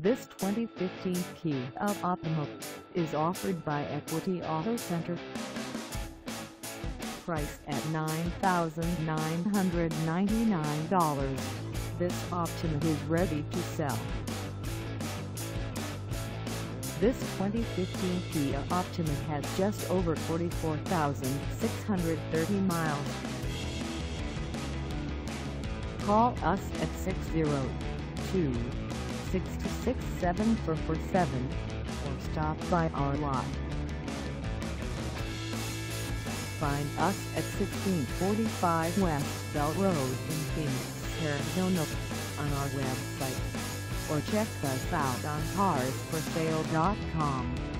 This 2015 Kia Optima is offered by Equity Auto Center. Priced at $9,999, this Optima is ready to sell. This 2015 Kia Optima has just over 44,630 miles. Call us at 602-626-7447 or stop by our lot. Find us at 1645 West Bell Road in Phoenix, Arizona on our website, or check us out on carsforsale.com.